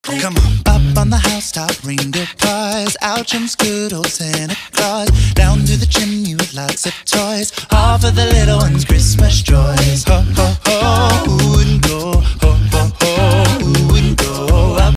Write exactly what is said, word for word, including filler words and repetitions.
Come on. Up on the housetop, reindeer pies. Out jumps good old Santa Claus. Down through the chimney with lots of toys. All for the little ones' Christmas joys. Ho, ho, ho.